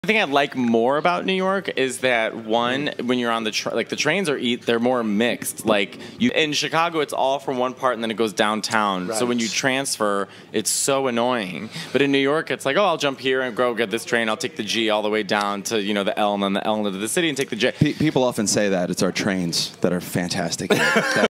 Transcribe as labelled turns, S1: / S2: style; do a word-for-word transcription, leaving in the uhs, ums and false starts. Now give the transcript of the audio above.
S1: The thing I like more about New York is that one, when you're on the tra like the trains are eat, they're more mixed. Like you in Chicago, it's all from one part and then it goes downtown. Right. So when you transfer, it's so annoying. But in New York, it's like, oh, I'll jump here and go get this train. I'll take the G all the way down to you know the L and then the L into the city and take the J.
S2: Pe people often say that it's our trains that are fantastic.